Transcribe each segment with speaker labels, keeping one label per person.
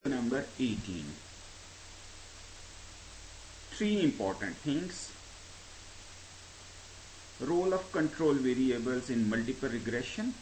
Speaker 1: Number 18. Three important things. Role of control variables in multiple regression,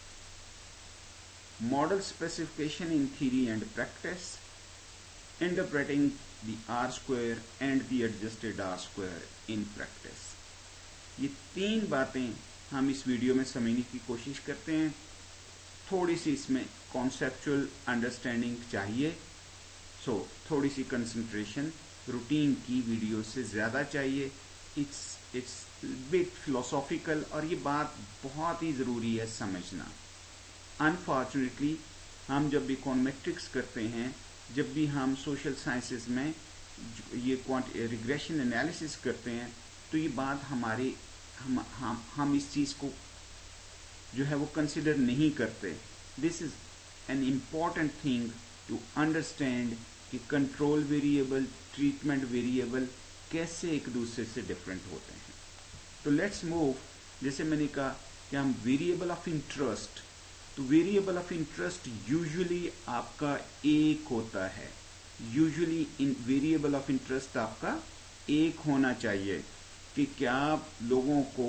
Speaker 1: model specification in theory and practice, interpreting the R-square and the adjusted R-square in practice. ये तीन बातें हम इस video में समझने की कोशिश करते हैं. थोड़ी सी इसमें कॉन्सेप्चुअल अंडरस्टैंडिंग चाहिए, थोड़ी सी कंसंट्रेशन रूटीन की वीडियो से ज़्यादा चाहिए. इट्स बिट फिलोसॉफिकल और ये बात बहुत ही ज़रूरी है समझना. अनफॉर्चुनेटली हम जब भी इकोनोमेट्रिक्स करते हैं, जब भी हम सोशल साइंसेज में ये रिग्रेशन एनालिसिस करते हैं, तो ये बात हम इस चीज़ को जो है वो कंसिडर नहीं करते. This is an important thing to understand कि कंट्रोल वेरिएबल, ट्रीटमेंट वेरिएबल कैसे एक दूसरे से डिफरेंट होते हैं. तो लेट्स मूव. जैसे मैंने कहा कि हम वेरिएबल ऑफ इंटरेस्ट, तो वेरिएबल ऑफ इंटरेस्ट यूजुअली आपका एक होता है. Usually in variable of interest आपका एक होना चाहिए कि क्या लोगों को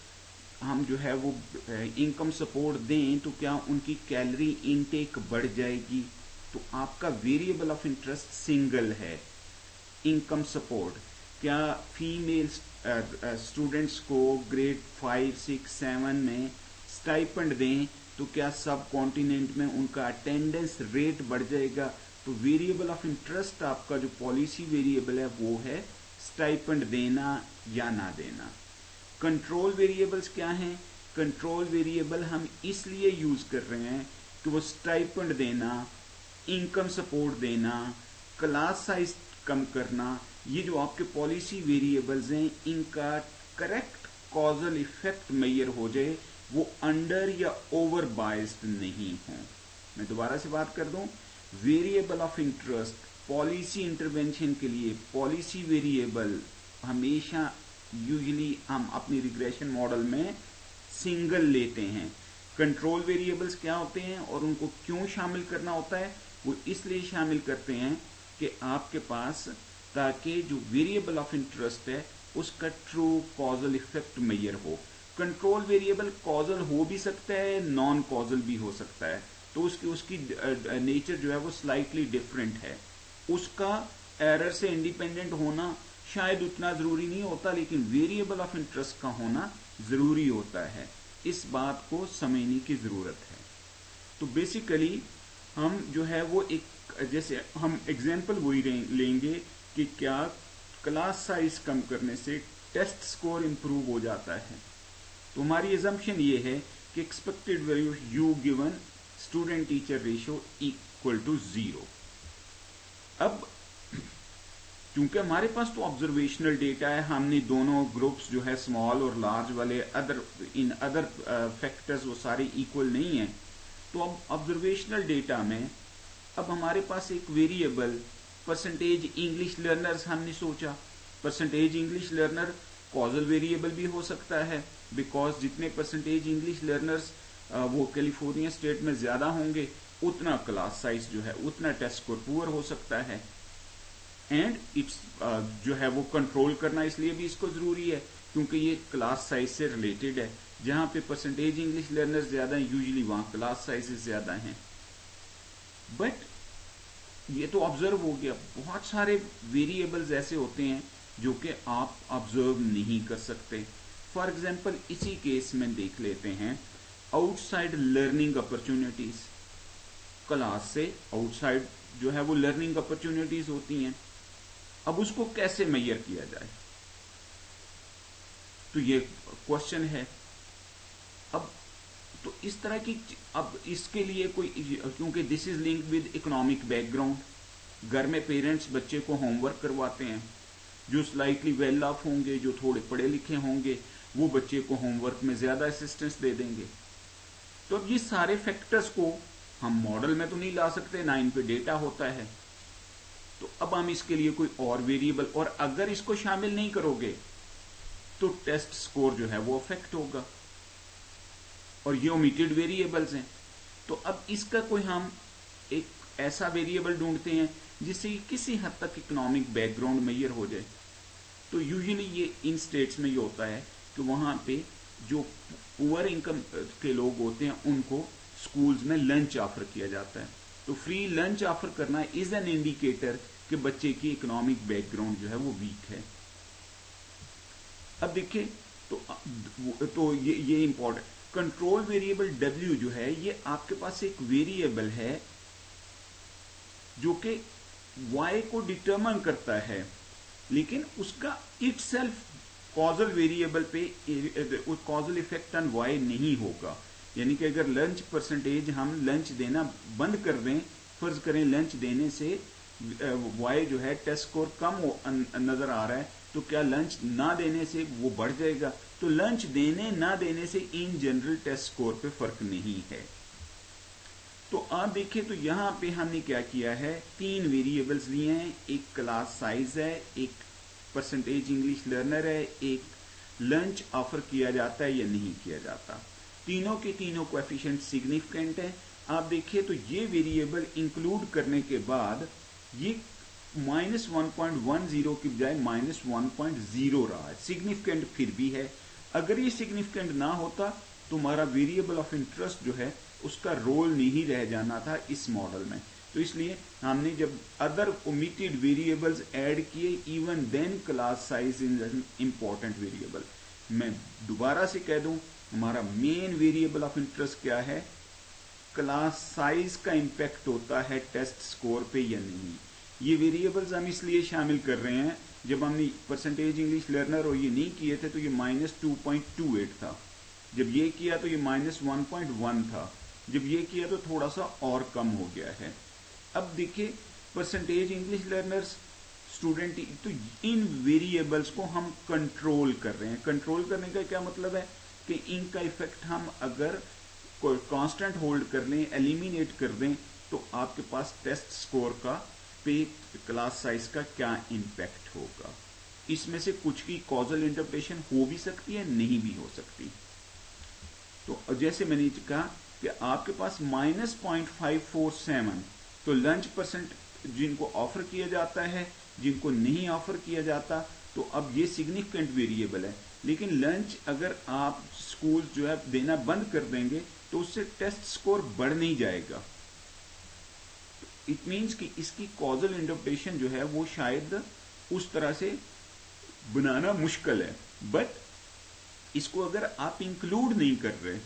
Speaker 1: हम जो है वो इनकम सपोर्ट दें तो क्या उनकी कैलोरी इनटेक बढ़ जाएगी. तो आपका वेरिएबल ऑफ इंटरेस्ट सिंगल है. इनकम सपोर्ट, क्या फीमेल स्टूडेंट्स को ग्रेड 5, 6, 7 में स्टाइपेंड दें तो क्या सब कॉन्टिनेंट में उनका अटेंडेंस रेट बढ़ जाएगा. तो वेरिएबल ऑफ इंटरेस्ट आपका जो पॉलिसी वेरिएबल है वो है स्टाइपेंड देना या ना देना. कंट्रोल वेरिएबल्स क्या हैं? कंट्रोल वेरिएबल हम इसलिए यूज कर रहे हैं कि वो स्टाइपेंड देना, इनकम सपोर्ट देना, क्लास साइज कम करना, ये जो आपके पॉलिसी वेरिएबल्स हैं इनका करेक्ट कॉजल इफेक्ट मेजर हो जाए, वो अंडर या ओवर बायस्ड नहीं हो. मैं दोबारा से बात कर दूं. Variable of interest policy intervention के लिए पॉलिसी वेरिएबल हमेशा यूजुअली हम अपनी रिग्रेशन मॉडल में सिंगल लेते हैं. कंट्रोल वेरिएबल्स क्या होते हैं और उनको क्यों शामिल करना होता है? वो इसलिए शामिल करते हैं कि आपके पास, ताकि जो वेरिएबल ऑफ इंटरेस्ट है उसका ट्रू कॉजल इफेक्ट मेजर हो. कंट्रोल वेरिएबल कॉजल हो भी सकता है, नॉन कॉजल भी हो सकता है. तो उसकी नेचर जो है वो स्लाइटली डिफरेंट है. उसका एरर से इंडिपेंडेंट होना शायद उतना जरूरी नहीं होता, लेकिन वेरिएबल ऑफ इंटरेस्ट का होना जरूरी होता है. इस बात को समझने की जरूरत है. तो बेसिकली हम जो है वो एक, जैसे हम एग्जांपल वही लेंगे कि क्या क्लास साइज कम करने से टेस्ट स्कोर इंप्रूव हो जाता है. तो हमारी एजम्पशन ये है कि expected value u given student teacher ratio equal to 0. अब क्योंकि हमारे पास तो ऑब्जर्वेशनल डेटा है, हमने दोनों ग्रुप्स जो है स्मॉल और लार्ज वाले अदर फैक्टर्स वो सारे इक्वल नहीं है. तो अब ऑब्जर्वेशनल डेटा में अब हमारे पास एक वेरिएबल परसेंटेज इंग्लिश लर्नर्स हमने सोचा. Percentage English learner causal variable भी हो सकता है, बिकॉज जितने परसेंटेज इंग्लिश लर्नर्स वो कैलिफोर्निया स्टेट में ज्यादा होंगे उतना क्लास साइज जो है, उतना टेस्ट स्कोर पुअर हो सकता है. एंड इट्स जो है वो कंट्रोल करना इसलिए भी इसको जरूरी है क्योंकि ये क्लास साइज से रिलेटेड है. जहां पे परसेंटेज इंग्लिश लर्नर्स ज्यादा हैं यूजुअली वहां क्लास साइजेस ज्यादा हैं. बट ये तो ऑब्जर्व हो गया. बहुत सारे वेरिएबल्स ऐसे होते हैं जो कि आप ऑब्जर्व नहीं कर सकते. फॉर एग्जाम्पल इसी केस में देख लेते हैं आउटसाइड लर्निंग अपॉर्चुनिटीज. क्लास से आउटसाइड जो है वो लर्निंग अपॉर्चुनिटीज होती हैं. अब उसको कैसे मेजर किया जाए, तो ये क्वेश्चन है. अब तो इस तरह की, अब इसके लिए कोई, क्योंकि this is linked with economic background. घर में पेरेंट्स बच्चे को होमवर्क करवाते हैं. जो स्लाइटली वेल ऑफ होंगे, जो थोड़े पढ़े लिखे होंगे, वो बच्चे को होमवर्क में ज्यादा असिस्टेंस दे देंगे. तो अब ये सारे फैक्टर्स को हम मॉडल में तो नहीं ला सकते, ना इन पे डेटा होता है. तो अब हम इसके लिए कोई और वेरिएबल, और अगर इसको शामिल नहीं करोगे तो टेस्ट स्कोर जो है वो अफेक्ट होगा. और ये ओमिटेड वेरिएबल्स हैं. तो अब इसका कोई हम एक ऐसा वेरिएबल ढूंढते हैं जिससे किसी हद तक इकोनॉमिक बैकग्राउंड मेजर हो जाए। तो यूजुअली ये इन स्टेट्स में ये होता है कि वहां पे जो पुअर इनकम के लोग होते हैं उनको स्कूल्स में लंच ऑफर किया जाता है। तो फ्री लंच ऑफर करना इज एन इंडिकेटर कि बच्चे की इकोनॉमिक बैकग्राउंड जो है वो वीक है। अब देखिए तो ये इंपॉर्टेंट कंट्रोल वेरिएबल W जो है ये आपके पास एक वेरिएबल है जो कि Y को डिटरमाइन करता है, लेकिन उसका इटसेल्फ कॉजल वेरिएबल पे कॉजल इफेक्ट ऑन Y नहीं होगा। यानी कि अगर लंच परसेंटेज हम लंच देना बंद कर दें, फर्ज करें लंच देने से Y जो है टेस्ट स्कोर कम नजर आ रहा है, तो क्या लंच ना देने से वो बढ़ जाएगा? तो लंच देने ना देने से इन जनरल टेस्ट स्कोर पे फर्क नहीं है। तो आप देखिए तो यहां पे हमने क्या किया है, 3 वेरिएबल्स लिए हैं, एक क्लास साइज है, एक परसेंटेज इंग्लिश लर्नर है, एक लंच ऑफर किया जाता है या नहीं किया जाता। तीनों के तीनों कोएफिशिएंट सिग्निफिकेंट है। आप देखिए तो ये वेरिएबल इंक्लूड करने के बाद ये -1.10 की बजाय -1.0 रहा है, सिग्निफिकेंट फिर भी है। अगर ये सिग्निफिकेंट ना होता तो हमारा वेरिएबल ऑफ इंटरेस्ट जो है उसका रोल नहीं रह जाना था इस मॉडल में। तो इसलिए हमने जब अदर ओमिटेड वेरिएबल्स ऐड किए, even then class size is an important variable. मैं दोबारा से कह दूं, हमारा मेन वेरिएबल ऑफ इंटरेस्ट क्या है? क्लास साइज का इंपैक्ट होता है टेस्ट स्कोर पे या नहीं। ये वेरिएबल्स हम इसलिए शामिल कर रहे हैं, जब हमने परसेंटेज इंग्लिश लर्नर और ये नहीं किए थे तो ये -2.28 था, जब ये किया तो ये -1.1 था, जब ये किया तो थोड़ा सा और कम हो गया है। अब देखिए परसेंटेज इंग्लिश लर्नर्स स्टूडेंट, तो इन वेरिएबल्स को हम कंट्रोल कर रहे हैं। कंट्रोल करने का क्या मतलब है कि इनका इफेक्ट हम अगर कोई कांस्टेंट होल्ड कर लें, एलिमिनेट कर दें, तो आपके पास टेस्ट स्कोर का पे क्लास साइज का क्या इंपैक्ट होगा। इसमें से कुछ की कॉजल इंटरप्रिटेशन हो भी सकती है, नहीं भी हो सकती। तो जैसे मैंने कहा कि आपके पास -0.547, तो लंच परसेंट जिनको ऑफर किया जाता है, जिनको नहीं ऑफर किया जाता, तो अब ये सिग्निफिकेंट वेरिएबल है। लेकिन लंच अगर आप स्कूल जो है देना बंद कर देंगे तो उससे टेस्ट स्कोर बढ़ नहीं जाएगा। इट मीन्स कि इसकी कॉजल इंटरप्रिटेशन जो है वो शायद उस तरह से बनाना मुश्किल है। बट इसको अगर आप इंक्लूड नहीं कर रहे,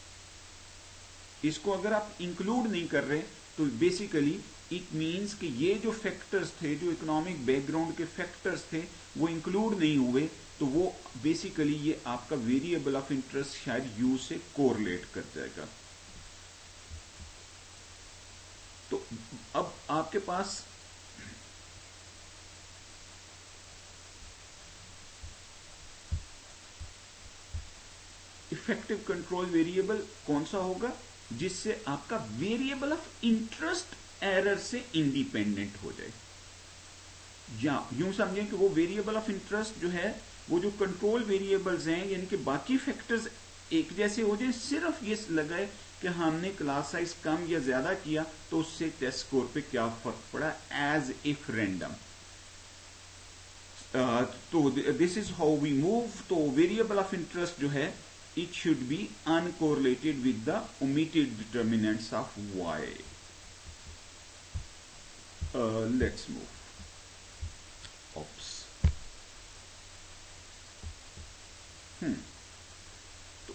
Speaker 1: तो बेसिकली इट मीन्स कि ये जो फैक्टर्स थे, जो इकोनॉमिक बैकग्राउंड के फैक्टर्स थे, वो इंक्लूड नहीं हुए, तो वो बेसिकली ये आपका वेरिएबल ऑफ इंटरेस्ट शायद यू से कोरिलेट कर जाएगा। तो अब आपके पास इफेक्टिव कंट्रोल वेरिएबल कौन सा होगा? जिससे आपका वेरिएबल ऑफ इंटरेस्ट एरर से इंडिपेंडेंट हो जाए। या यूं समझें कि वो वेरिएबल ऑफ इंटरेस्ट जो है, वो जो कंट्रोल वेरिएबल्स हैं, यानी कि बाकी फैक्टर्स एक जैसे हो जाए, सिर्फ ये लगाए कि हमने क्लास साइज कम या ज्यादा किया तो उससे टेस्ट स्कोर पे क्या फर्क पड़ा, एज इफ रैंडम। तो this is how we move. तो वेरिएबल ऑफ इंटरेस्ट जो है, it should be uncorrelated with the omitted determinants of y. Let's move. Oops. तो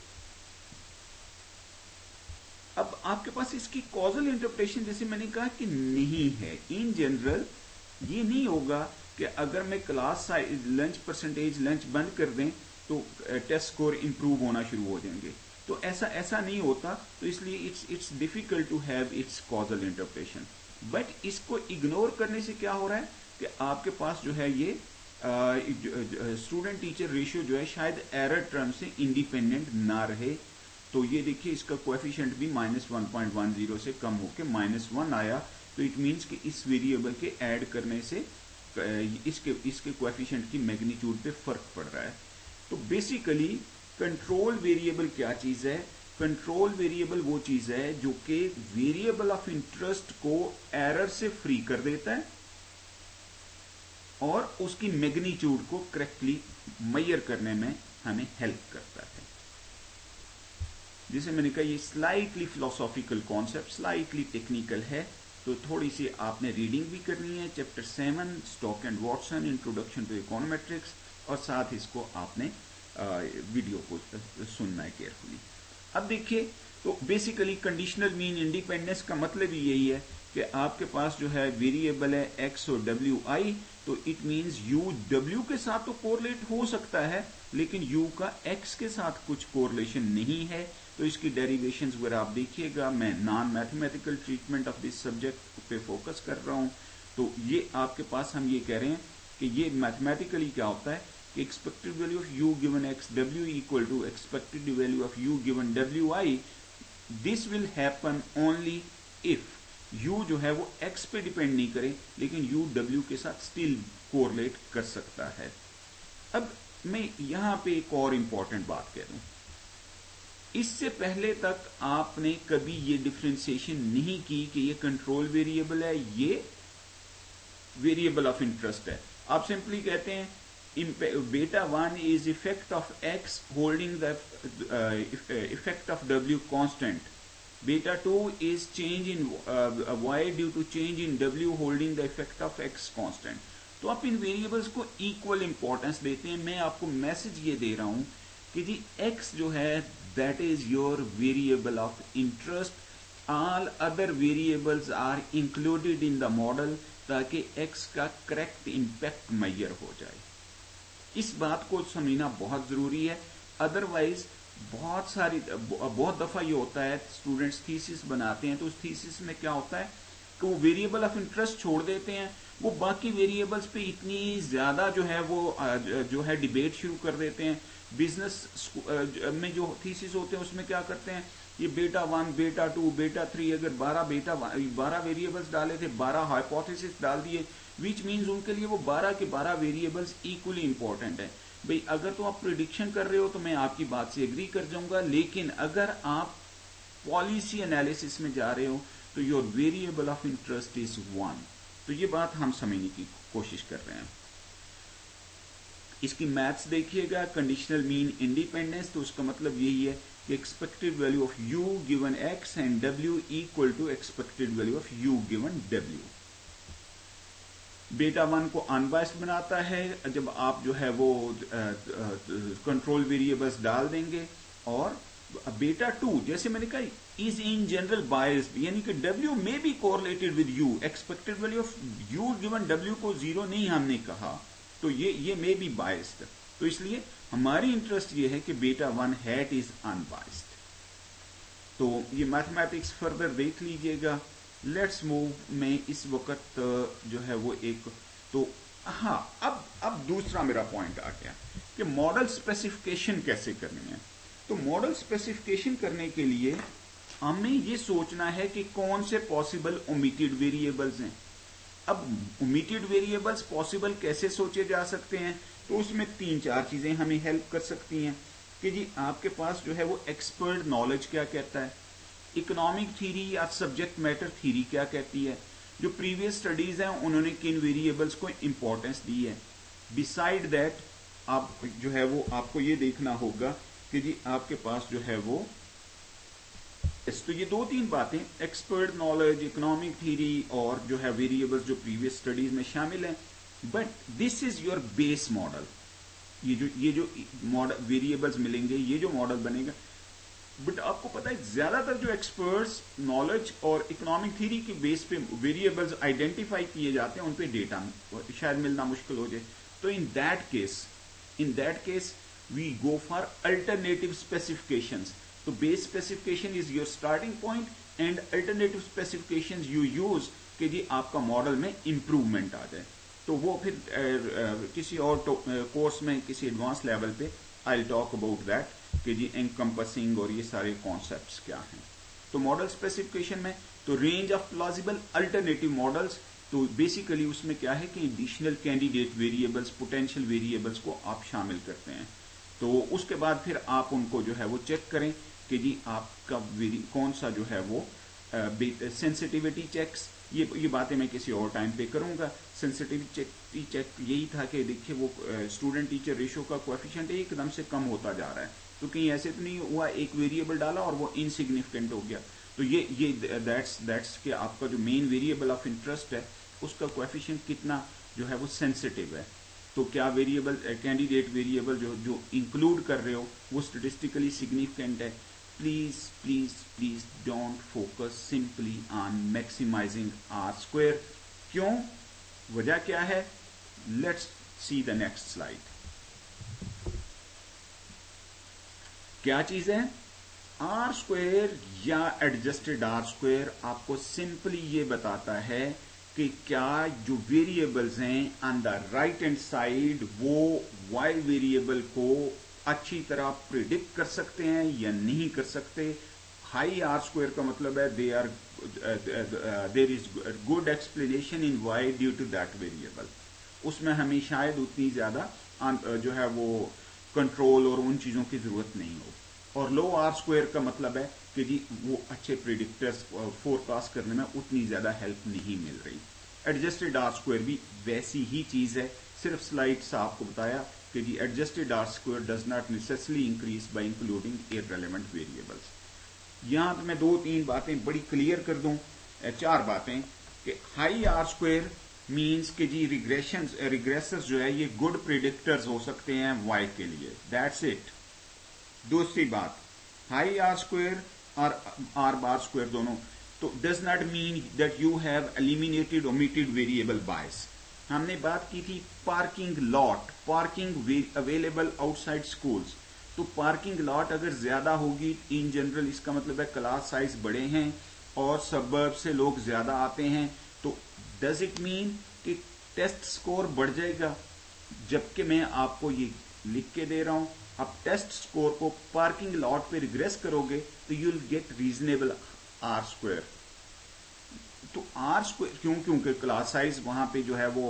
Speaker 1: अब आपके पास इसकी कॉजल इंटरप्रिटेशन, जैसे मैंने कहा कि नहीं है। इन जनरल ये नहीं होगा कि अगर मैं class size lunch percentage lunch बंद कर दें तो टेस्ट स्कोर इंप्रूव होना शुरू हो जाएंगे। तो ऐसा नहीं होता। तो इसलिए it's difficult to have its causal interpretation. But इसको इग्नोर करने से क्या हो रहा है कि आपके पास जो है ये स्टूडेंट टीचर रेशियो जो है शायद एरर टर्म से इंडिपेंडेंट ना रहे। तो ये देखिए इसका कोएफिशिएंट भी -1.10 से कम होकर -1 आया। तो इट मीन्स कि इस वेरिएबल के ऐड करने से इसके कोएफिशिएंट की मैग्नीट्यूड पे फर्क पड़ रहा है। तो बेसिकली कंट्रोल वेरिएबल क्या चीज है कंट्रोल वेरिएबल वो चीज है जो कि वेरिएबल ऑफ इंटरेस्ट को एरर से फ्री कर देता है और उसकी मैग्नीट्यूड को करेक्टली मेजर करने में हमें हेल्प करता है। जैसे मैंने कहा ये slightly philosophical concept, slightly technical है, तो थोड़ी सी आपने रीडिंग भी करनी है। Chapter 7 Stock and Watson introduction to econometrics, और साथ इसको आपने वीडियो को सुनना है केयरफुली। अब देखिए, तो बेसिकली कंडीशनल मीन इंडिपेंडेंस का मतलब ही यही है कि आपके पास जो है वेरिएबल है एक्स और डब्ल्यू आई, तो इट मींस यू डब्ल्यू के साथ तो कोरिलेट हो सकता है, लेकिन यू का एक्स के साथ कुछ कोरिलेशन नहीं है। तो इसकी डेरिवेशंस वगैरह आप देखिएगा, मैं non mathematical treatment of this subject पे फोकस कर रहा हूं। तो ये आपके पास हम ये कह रहे हैं कि ये मैथमेटिकली क्या होता है कि expected value of U given X W equal to expected value of U given W I. This will happen only if u जो है वो x पे डिपेंड नहीं करे, लेकिन u w के साथ स्टिल कोरिलेट कर सकता है। अब मैं यहां पे एक और इंपॉर्टेंट बात कह दूं, इससे पहले तक आपने कभी ये डिफरेंशिएशन नहीं की कि ये कंट्रोल वेरिएबल है, ये वेरिएबल ऑफ इंटरेस्ट है। आप सिंपली कहते हैं beta 1 is effect of x holding the effect of w constant. Beta 2 is change in y due to change in w holding the effect of x constant. तो आप इन variables को equal importance देते हैं। मैं आपको मैसेज ये दे रहा हूं कि जी x जो है that is your variable of interest, all other variables are included in the model, ताकि x का करेक्ट इंपैक्ट मेजर हो जाए। इस बात को समझना बहुत जरूरी है, अदरवाइज बहुत दफा ये होता है स्टूडेंट्स थीसिस बनाते हैं, तो उस थीसिस में क्या होता है कि वो वेरिएबल ऑफ इंटरेस्ट छोड़ देते हैं, वो बाकी वेरिएबल्स पे इतनी ज्यादा जो है वो जो है डिबेट शुरू कर देते हैं। बिजनेस में जो थीसिस होते हैं उसमें क्या करते हैं, ये बेटा 1 बेटा 2 बेटा 3, अगर 12 वेरिएबल्स डाले थे, 12 हाइपोथेसिस डाल दिए, विच मीन्स उनके लिए वो 12 के 12 वेरिएबल्स इक्वली इंपॉर्टेंट है। भाई अगर तो आप प्रिडिक्शन कर रहे हो तो मैं आपकी बात से एग्री कर जाऊंगा, लेकिन अगर आप पॉलिसी एनालिसिस में जा रहे हो तो your variable of interest is 1। तो ये बात हम समझने की कोशिश कर रहे हैं। इसकी मैथ्स देखिएगा, कंडीशनल मीन इंडिपेंडेंस, तो उसका मतलब यही है कि expected value of u given x and w equal to expected value of u given w। Beta 1 को अनबायस्ड बनाता है जब आप जो है वो कंट्रोल वेरिएबल्स डाल देंगे, और बेटा 2 जैसे मैंने कहा इज इन जनरल बायस्ड, यानी कि w may be correlated with u। Expected value of u given w को 0 नहीं हमने कहा, तो ये मे बी बायस्ड। तो इसलिए हमारी इंटरेस्ट ये है कि बेटा 1 हैट इज अनबायस्ड। तो ये मैथमेटिक्स फर्दर देख लीजिएगा। लेट्स मूव में इस वक्त जो है वो एक, तो हाँ, अब दूसरा मेरा पॉइंट आ गया कि मॉडल स्पेसिफिकेशन कैसे करनी है। तो मॉडल स्पेसिफिकेशन करने के लिए हमें ये सोचना है कि कौन से पॉसिबल ओमिटेड वेरिएबल्स हैं। अब ओमिटेड वेरिएबल्स पॉसिबल कैसे सोचे जा सकते हैं, तो उसमें 3-4 चीजें हमें हेल्प कर सकती हैं कि जी आपके पास जो है वो एक्सपर्ट नॉलेज क्या कहता है, इकोनॉमिक थ्योरी या सब्जेक्ट मैटर थ्योरी क्या कहती है, जो प्रीवियस स्टडीज हैं उन्होंने किन वेरिएबल्स को इंपॉर्टेंस दी है। बिसाइड दैट आप जो है वो आपको ये देखना होगा कि जी आपके पास जो है वो, तो ये 2-3 बातें, एक्सपर्ट नॉलेज, इकोनॉमिक थ्योरी और जो है वेरिएबल्स जो प्रीवियस स्टडीज में शामिल हैं। But this is your base model. ये जो मॉडल वेरिएबल्स मिलेंगे, ये जो मॉडल बनेगा, बट आपको पता है ज्यादातर जो एक्सपर्ट्स नॉलेज और इकोनॉमिक थ्योरी के बेस पे वेरिएबल्स आइडेंटिफाई किए जाते हैं, उन पे डेटा शायद मिलना मुश्किल हो जाए। तो in that case we go for alternative specifications. तो base specification is your starting point and alternative specifications you use कि जी आपका मॉडल में इंप्रूवमेंट आ जाए। तो वो फिर किसी और कोर्स में किसी एडवांस लेवल पे I will talk about that कि जी एनकम्पसिंग और ये सारे कॉन्सेप्ट्स क्या हैं। तो मॉडल स्पेसिफिकेशन में तो range of plausible alternative models, तो बेसिकली उसमें क्या है कि additional candidate variables, potential variables को आप शामिल करते हैं। तो उसके बाद फिर आप उनको जो है वो चेक करें कि जी आपका कौन सा जो है वो सेंसिटिविटी चेक्स, ये बातें मैं किसी और टाइम पे करूंगा। सेंसिटिविटी चेक यही था कि देखिए वो स्टूडेंट टीचर रेशियो का कोएफिशिएंट एकदम से कम होता जा रहा है, तो कहीं ऐसे तो नहीं हुआ एक वेरिएबल डाला और वो इनसिग्निफिकेंट हो गया। तो ये दैट्स कि आपका जो मेन वेरिएबल ऑफ इंटरेस्ट है उसका कोएफिशिएंट कितना जो है वो सेंसिटिव है। तो क्या वेरिएबल कैंडिडेट वेरिएबल जो इंक्लूड कर रहे हो वो स्टेटिस्टिकली सिग्निफिकेंट है। Please please please don't focus simply on maximizing R square. क्यों, वजह क्या है, let's see the next slide. क्या चीज है आर स्क्वायर या एडजस्टेड आर स्क्वायर, आपको सिंपली ये बताता है कि क्या जो वेरिएबल्स हैं on the right hand side वो वाई वेरिएबल को अच्छी तरह प्रिडिक्ट कर सकते हैं या नहीं कर सकते। हाई आर स्क्वायर का मतलब है there is good explanation in Y due to that variable, उसमें हमें शायद उतनी ज्यादा जो है वो कंट्रोल और उन चीजों की जरूरत नहीं हो। और लो आर स्क्वायर का मतलब है कि जी वो अच्छे प्रिडिक्टर्स फोरकास्ट करने में उतनी ज्यादा हेल्प नहीं मिल रही। एडजस्टेड आर स्क्वायर भी वैसी ही चीज है, सिर्फ स्लाइड्स आपको बताया कि जी adjusted R square does not necessarily increase by including irrelevant variables. यहां पे मैं 2-3 बातें बड़ी क्लियर कर दूं, 4 बातें कि हाई आर स्क्वायर मीन्स कि जी रिग्रेसर्स जो है ये गुड प्रिडिक्टर्स हो सकते हैं वाई के लिए, दैट्स इट। दूसरी बात, हाई आर स्क्वायर और आर बार स्क्वायर दोनों, तो does not mean that you have eliminated omitted variable bias. हमने बात की थी parking lot, parking available outside schools, तो पार्किंग लॉट अगर ज्यादा होगी इन जनरल इसका मतलब है क्लास साइज बड़े हैं और सबर्ब से लोग ज्यादा आते हैं, तो डज इट मीन कि टेस्ट स्कोर बढ़ जाएगा। जबकि मैं आपको ये लिख के दे रहा हूं, अब टेस्ट स्कोर को पार्किंग लॉट पे रिग्रेस करोगे तो you will get reasonable R square. तो आर स्क्वायर क्यों, क्योंकि क्लास साइज वहां पे जो है वो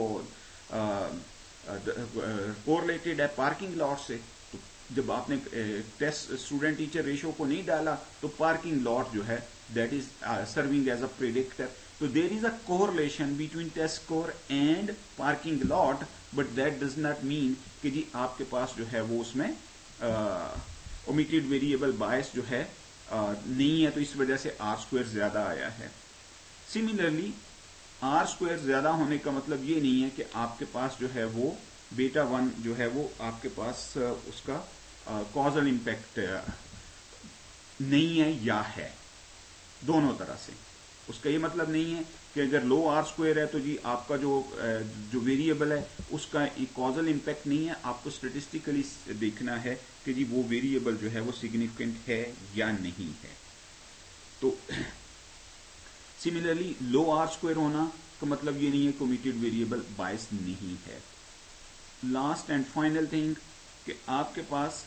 Speaker 1: कोरिलेटेड है पार्किंग लॉट से। तो जब आपने टेस्ट स्टूडेंट टीचर रेशियो को नहीं डाला तो पार्किंग लॉट जो है that is serving as a predictor. तो there is a correlation between test score and parking lot, but that does not mean कि जी आपके पास जो है वो उसमें ओमिटेड वेरिएबल बायस जो है नहीं है, तो इस वजह से आर स्क्वायर ज्यादा आया है। सिमिलरली आर स्क्वायर ज्यादा होने का मतलब ये नहीं है कि आपके पास जो है वो बीटा 1 जो है वो आपके पास उसका कॉजल इंपैक्ट नहीं है या है, दोनों तरह से। उसका ये मतलब नहीं है कि अगर लो आर स्क्वायर है तो जी आपका जो वेरिएबल है उसका कॉजल इंपैक्ट नहीं है। आपको स्टेटिस्टिकली देखना है कि जी वो वेरिएबल जो है वो सिग्निफिकेंट है या नहीं है। तो सिमिलरली लो आर स्क्वायर होना का मतलब ये नहीं है कि ओमिटेड वेरिएबल बायस नहीं है। लास्ट एंड फाइनल थिंग कि आपके पास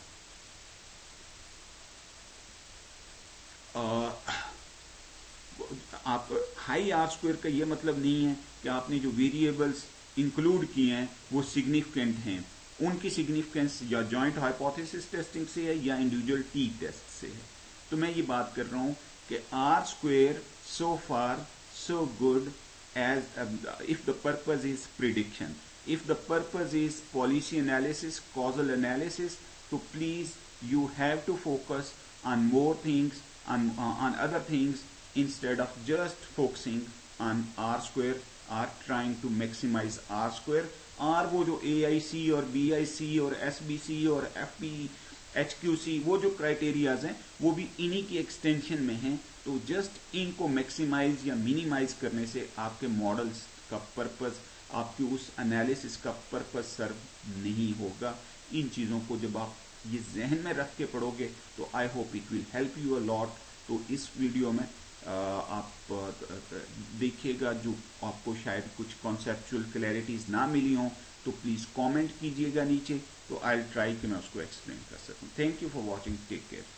Speaker 1: आप हाई आर स्क्वायर का ये मतलब नहीं है कि आपने जो वेरिएबल्स इंक्लूड किए हैं वो सिग्निफिकेंट हैं। उनकी सिग्निफिकेंस या जॉइंट हाइपोथेसिस टेस्टिंग से है या इंडिविजुअल टी टेस्ट से है। तो मैं ये बात कर रहा हूं कि R square so far so good as if the purpose is prediction, if the purpose is policy analysis, causal analysis, so please you have to focus on more things, on other things instead of just focusing on R square or trying to maximize R square। R वो जो AIC और BIC और SBC और FP HQC वो जो criterias हैं वो भी इन्हीं की एक्सटेंशन में हैं। तो जस्ट इनको मैक्सिमाइज या मिनिमाइज करने से आपके मॉडल्स का पर्पस, आपकी उस एनालिसिस का पर्पस सर्व नहीं होगा। इन चीजों को जब आप ये जहन में रख के पढ़ोगे तो I hope it will help you a lot. तो इस वीडियो में आप देखिएगा जो आपको शायद कुछ कॉन्सेप्चुअल क्लैरिटीज ना मिली हों तो प्लीज कमेंट कीजिएगा नीचे, तो आई विल ट्राई कि मैं उसको एक्सप्लेन कर सकूं। Thank you for watching, take care.